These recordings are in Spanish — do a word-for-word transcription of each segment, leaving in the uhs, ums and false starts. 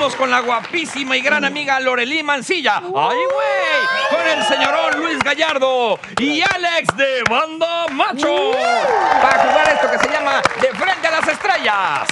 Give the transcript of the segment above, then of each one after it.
Vamos con la guapísima y gran amiga Lorelí Mancilla. ¡Ay, güey! Con el señorón Luis Gallardo y Alex de Banda Macho. Para jugar esto que se llama De Frente a las Estrellas.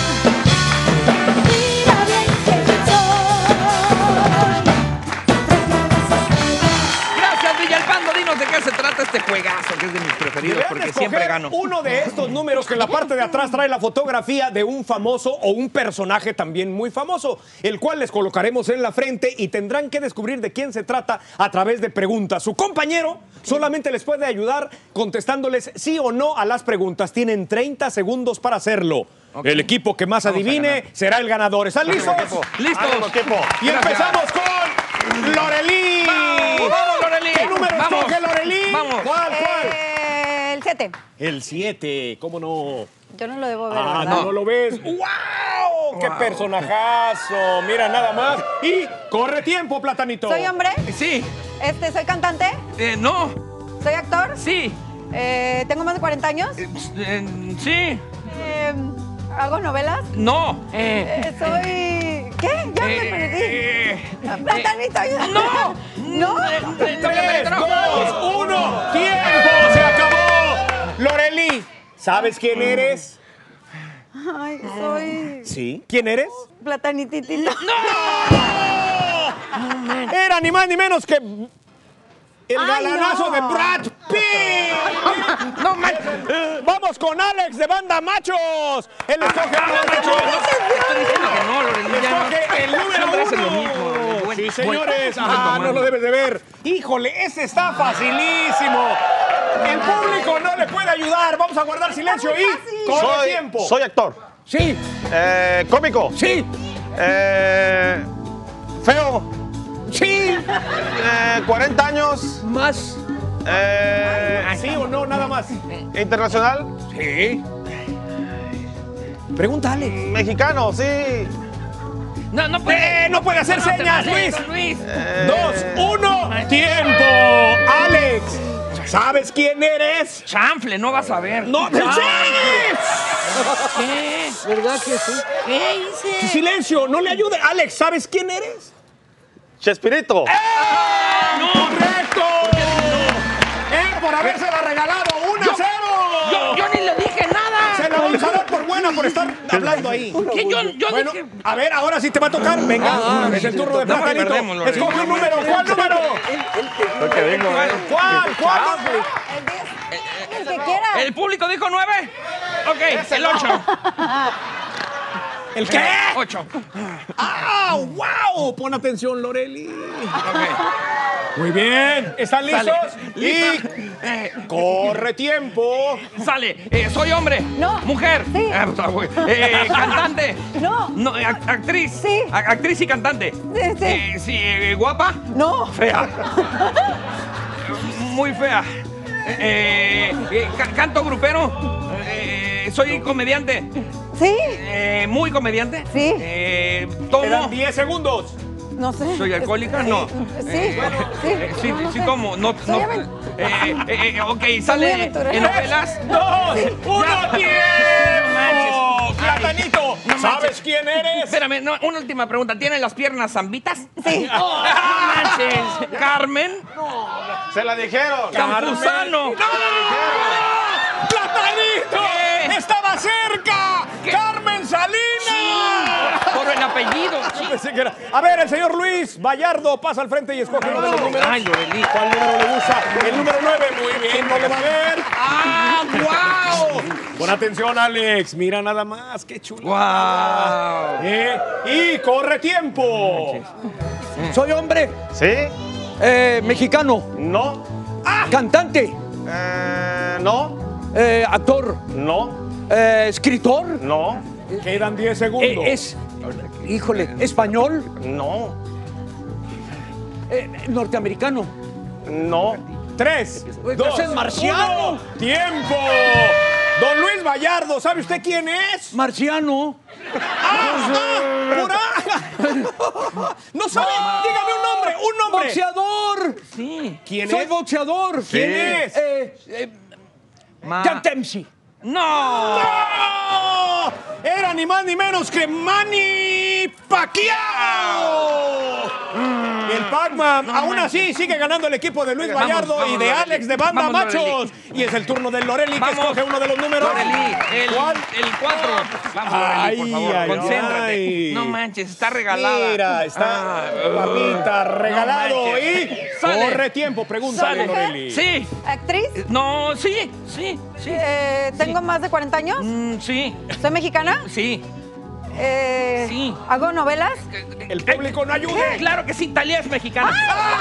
¿De qué se trata este juegazo? Que es de mis preferidos porque siempre gano. Uno de estos números que en la parte de atrás trae la fotografía de un famoso o un personaje también muy famoso, el cual les colocaremos en la frente y tendrán que descubrir de quién se trata a través de preguntas. Su compañero solamente les puede ayudar contestándoles sí o no a las preguntas. Tienen treinta segundos para hacerlo. Okay. El equipo que más Vamos adivine será el ganador. ¿Están listos? ¡Listos! Y empezamos con Lorelí. ¡Vamos, vamos Lorelí! ¿Qué número Vamos. escoge Lorelí? Vamos. ¿Cuál, cuál? Eh, el siete. El siete, ¿cómo no? Yo no lo debo ver, Ah, ¿verdad? no, no lo ves. ¡Wow! wow! ¡Qué personajazo! Mira, nada más. Y corre tiempo, Platanito. ¿Soy hombre? Sí. Este, ¿soy cantante? Eh, no. ¿Soy actor? Sí. Eh, ¿Tengo más de cuarenta años? Eh, eh, sí. Eh, ¿Hago novelas? No. Eh, Eh, ¿Soy...? ¿Qué? Ya me perdí. eh, Platanito, ayúdame. ¡No! ¿No? Eh, eh, Tres, no. dos, uno. ¡Tiempo! ¡Se acabó! Lorelí, ¿sabes quién eres? Ay, soy... Sí. ¿Quién eres? Platanititito. Era ni más ni menos que el Ay, galanazo no. de Brad Pitt. No, man. Vamos con Alex de Banda Machos. Él escoge a Banda Machos. Estoy diciendo que no, Lorelí. ya no. Escoge el número Siempre hacen uno. lo mismo. Buen- Sí, señores. buen- Ah, buen- no lo debes de ver. Híjole, ese está facilísimo. El público no le puede ayudar. Vamos a guardar silencio y corre Soy, tiempo. soy actor. Sí, Eh, cómico. sí, Eh, feo. sí. Eh, cuarenta años. Más. Eh, ¿Sí o no? Nada más. internacional. Sí. Pregúntale. Mexicano, sí. No, no puede. Eh, no puede hacer No te señas, vale, Luis. Luis. Dos, uno, tiempo. Alex, ¿sabes quién eres? Chanfle, no vas a ver. No, Chanfle. ¡Sí! ¿Qué? ¿Verdad que sí? ¿Qué hice? Silencio, no le ayude. Alex, ¿sabes quién eres? Chespirito. ¡Correcto! ¡Eh, por habérsela regalado! ¡uno a cero! Yo, yo ni le dije nada. Se la vamos a dar por buena por estar hablando ahí. ¿Qué? Yo, yo Bueno, dije... a ver, ahora sí te va a tocar. Venga, es el turno de No, Platanito. perdemos, Lorelí. Escoge un número. ¿Cuál número? Lo que digo, eh. ¿Cuál? ¿Cuál? El diez. El que quiera. ¿El público dijo nueve? Ok, el ocho. ¿El qué? Ocho. ¡Ah, wow! Pon atención, Lorelí. Ok. Muy bien. ¿Están listos? Sale. Y ¿Lista? Eh, corre tiempo. sale. Eh, ¿Soy hombre? No. ¿Mujer? Sí. Ah, pues, ah, güey. Eh, ¿Cantante? No. No, eh, act- ¿actriz? Sí. A- ¿Actriz y cantante? Sí, sí. Eh, sí, eh, ¿guapa? No. Fea. Muy fea. Eh, eh, ca- ¿Canto grupero? Eh, ¿Soy comediante? ¿Sí? Eh, ¿Muy comediante? Sí. Eh, Quedan ¿Tomo? diez segundos. No sé. ¿Soy alcohólica? No. Sí, Eh, sí. eh, sí, No, no sí sé. tomo. No, Soy no. aven- Eh, eh, eh, ok, muy sale aventurera. en novelas. Dos, uno, Ya. tiempo. manches. Platanito, No ¿sabes manches. quién eres? Espérame, no, una última pregunta. ¿Tienen las piernas zambitas? Sí. Oh, no manches. ¿Carmen? Se la dijeron. Campuzano. ¡Platanito! ¿Qué? ¡Estaba cerca! ¿Qué? ¡Carmen Salinas! Por el apellido. Yo pensé que era- A ver, el señor Luis Gallardo pasa al frente y escoge uno de los números. Ay, Lorelí. ¿Cuál número le gusta? El número nueve. Muy bien, no lo va a ver. ¡Ah, wow! Pon atención, Alex. Mira nada más. ¡Qué chulo! Wow. Eh, y corre tiempo. Soy hombre, ¿Sí? eh, mexicano, No. cantante, Eh, no. eh, actor, No. eh, escritor, No. Quedan diez eh, segundos. es, híjole, español, No. eh, norteamericano. No. Tres, dos, es marciano. uno. ¡Tiempo! Don Luis Gallardo, ¿sabe usted quién es? Marciano, ¡Por ahí! No sabe, dígame un nombre, un nombre. boxeador, Sí. ¿Quién soy es? boxeador. ¿Quién es? Eh, eh, Ma- Jack Dempsey. ¡No! ¡No! Era ni más ni menos que Manny Pacquiao. El Pac-Man, aún así, sigue ganando el equipo de Luis Vamos, Gallardo vamos, y de Loreli. Alex de Banda Vamos, Machos. Loreli. Y es el turno del Loreli, que Vamos. escoge uno de los números. Loreli, el, ¿Cuál? el cuatro. Vamos, Ay, Loreli, por favor, ay, concéntrate. ay. No manches, está regalada. Mira, está Ah, papita, regalado. no y manches. Sale. corre tiempo, pregúntale, Sale. Loreli. Sí. ¿Actriz? No, sí, sí, sí. Eh, ¿Tengo más de cuarenta años? Mm, sí, ¿Soy mexicana? sí. Eh, Sí. ¿Hago novelas? El público no ayude. Claro que sí, Talía es mexicana.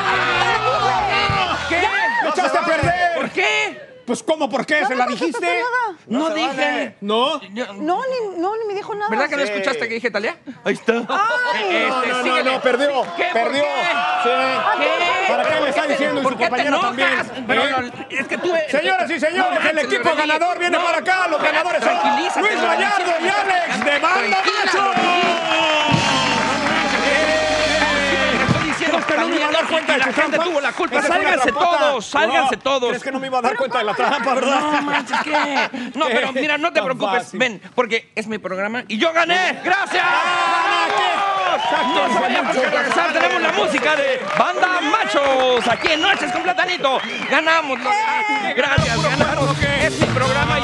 ¿Qué? ¡Me echaste a perder! ¿Por qué? Pues, ¿cómo? ¿Por qué? ¿Se la no, dijiste? nada. No, se dije. vale. ¿No? Yo- No, ni, no, ni me dijo nada. ¿Verdad que no Sí. escuchaste que dije Talía? Ahí está. Ay. No, no, no, síguele. no, perdió. ¿Qué? ¿Por Perdió. qué? Sí. ¿Qué? ¿Para qué ¿Por le está te- diciendo y por su qué te compañera enojas? también? Pero ¿Eh? no, es que tú... Señoras y señores, No, el equipo Loreli. ganador viene No, para acá. Los espera, ganadores son tranquilízate, Luis Loreli. Gallardo y Alex de Banda Tranquila, Macho. Estoy diciendo ¿Crees que no me iba a dar cuenta de la tu gente trampa? tuvo la culpa. Esa es una Sálganse trampota. todos, sálganse No, todos. ¿Crees que no me iba a dar cuenta de la trampa, verdad? No manches, ¿qué? No, ¿Qué? pero mira, no te Tan preocupes. fácil. Ven, porque es mi programa y yo gané. ¡Gracias! Ah, ¡Vamos! No se vayan porque al regresar tenemos la música de Banda Machos aquí en Noches con Platanito. Ganamos. Loreli. Gracias, ganamos. Es mi programa